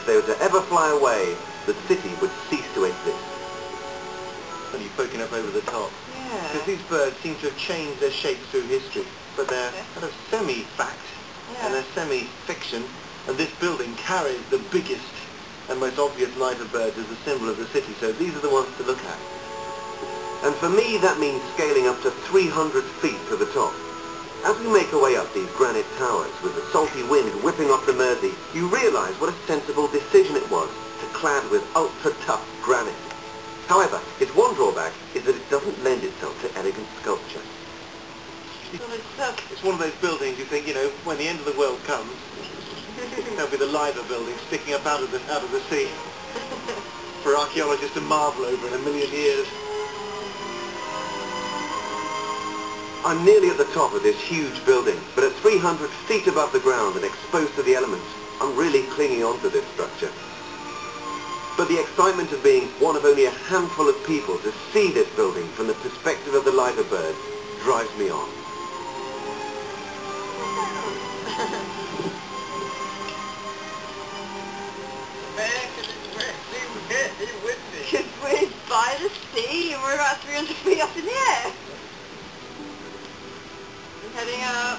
they were to ever fly away, the city would cease to exist. And you're poking up over the top. Yeah. Because these birds seem to have changed their shapes through history, but they're kind of semi-fact and they're semi-fiction, and this building carries the biggest and most obvious liver birds as a symbol of the city, so these are the ones to look at. And for me, that means scaling up to 300 feet to the top. As we make our way up these granite towers, with the salty wind whipping off the Mersey, you realise what a sensible decision it was to clad with ultra-tough granite. However, its one drawback is that it doesn't lend itself to elegant sculpture. It's one of those buildings you think, you know, when the end of the world comes, there'll be the liver building sticking up out of the sea for archaeologists to marvel over in a million years. I'm nearly at the top of this huge building, but at 300 feet above the ground and exposed to the elements, I'm really clinging on to this structure. But the excitement of being one of only a handful of people to see this building from the perspective of the liver bird drives me on. Because we're by the sea and we're about 300 feet up in the air. Heading up.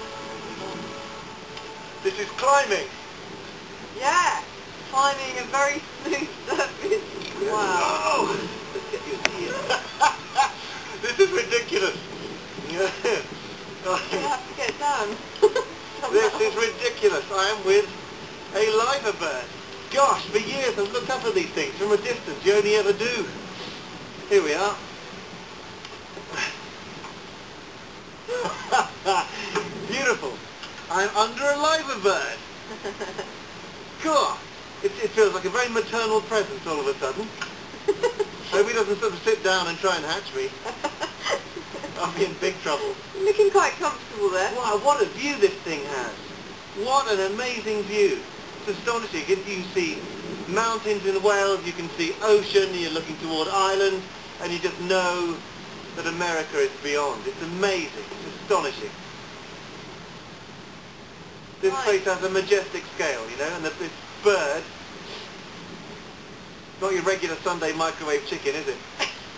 This is climbing. Yeah, climbing a very smooth surface. Wow. Oh, let's get you here. This is ridiculous. You have to get down. This is ridiculous. I am with a liver bird. Gosh, for years I've looked up at these things from a distance. You only ever do. Here we are. Beautiful. I'm under a liver bird. Cool. It feels like a very maternal presence all of a sudden. Hope he doesn't sort of sit down and try and hatch me. I'll be in big trouble. You're looking quite comfortable there. Wow, what a view this thing has. What an amazing view. It's astonishing. You can see mountains in Wales, you can see ocean, you're looking toward Ireland, and you just know that America is beyond. It's amazing. It's astonishing. This place has a majestic scale, you know, and this bird, not your regular Sunday microwave chicken, is it?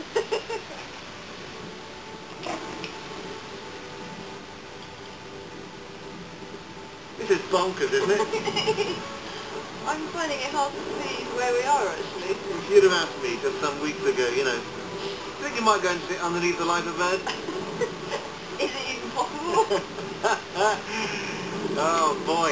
This is bonkers, isn't it? I'm finding it hard to see where we are, actually. If you'd have asked me just some weeks ago, you know, I think you might go and sit underneath the liver bird. Is it even possible? Oh boy.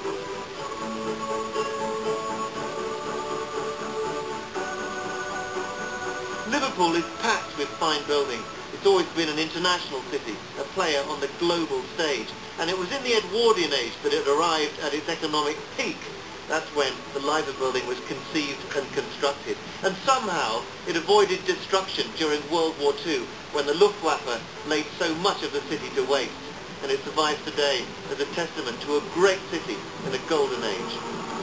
Liverpool is packed with fine buildings. It's always been an international city, a player on the global stage. And it was in the Edwardian age that it arrived at its economic peak. That's when the liver building was conceived and constructed. And somehow it avoided destruction during World War II, when the Luftwaffe laid so much of the city to waste. And it survives today as a testament to a great city in a golden age.